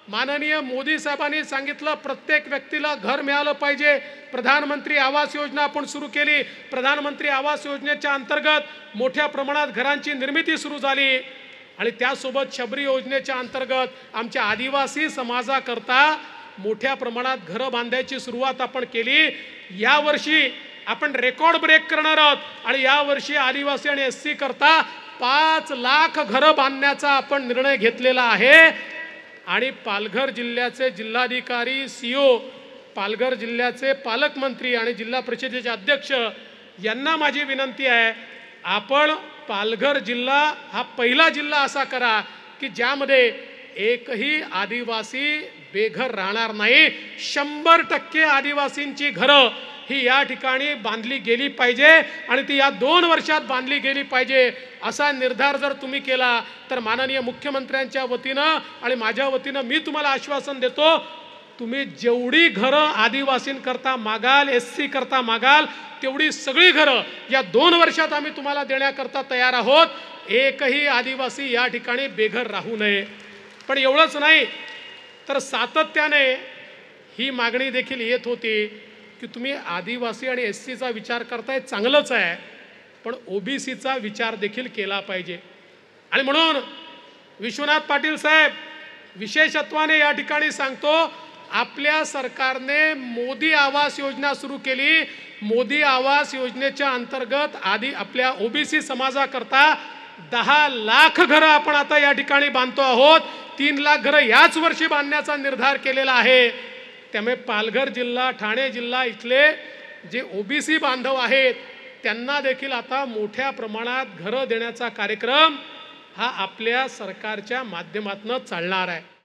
माननीय मोदी साहेबांनी सांगितलं प्रत्येक व्यक्तीला घर मिळालं पाहिजे। प्रधानमंत्री आवास योजना आपण सुरू केली। प्रधानमंत्री आवास योजनेच्या अंतर्गत मोठ्या प्रमाणात घरांची निर्मिती सुरू झाली आणि त्यासोबत शबरी योजनेच्या अंतर्गत आमच्या आदिवासी समाजाकरता मोठ्या प्रमाणात घरं बांधायची सुरुवात आपण केली। यावर्षी आपण रेकॉर्ड ब्रेक करणार आहोत आणि यावर्षी आदिवासी आणि एससी करता 5 लाख घरं बांधण्याचा आपण निर्णय घेतलेला आहे। आणि पालघर जिल्ह्याचे जिल्हाधिकारी सीओ, पालघर जिल्ह्याचे पालकमंत्री आणि जिल्हा परिषदेचे अध्यक्ष यांना माझी विनंती आहे, आपण पालघर जिल्हा हा पहिला जिल्हा असा करा की ज्यामध्ये एकही आदिवासी बेघर राहणार नाही। 100% आदिवासींची घरं ही या ठिकाणी बांधली गेली पाहिजे आणि ती या 2 वर्षात बांधली गेली पाहिजे असा निर्धार जर तुम्ही केला तर माननीय मुख्यमंत्र्यांच्या वतीनं आणि माझ्या वतीनं मी तुम्हाला आश्वासन देतो, तुम्ही जेवढी घरं आदिवासींकरता मागाल, एससी करता मागाल, तेवढी सगळी घरं या 2 वर्षात आम्ही तुम्हाला देण्याकरता तयार आहोत। एकही आदिवासी या ठिकाणी बेघर राहू नये। पण एवढंच नाही तर सातत्याने ही मागणी देखील येत होती की तुम्ही आदिवासी आणि एससीचा विचार करताय, चांगलंच आहे, पण ओबीसीचा विचार देखील केला पाहिजे। आणि म्हणून विश्वनाथ पाटील साहेब विशेषत्वाने या ठिकाणी सांगतो, आपल्या सरकारने मोदी आवास योजना सुरू केली। मोदी आवास योजनेच्या अंतर्गत आपल्या ओबीसी समाजाकरता 10 लाख घरं आपण आता या ठिकाणी बांधतो आहोत। 3 लाख घरं याच वर्षी बांधण्याचा निर्धार केलेला आहे। त्यामुळे पालघर जिल्हा, ठाणे जिल्हा इथले जे ओबीसी बांधव आहेत त्यांना देखील आता मोठ्या प्रमाणात घरं देण्याचा कार्यक्रम हा आपल्या सरकारच्या माध्यमातून चालणार आहे।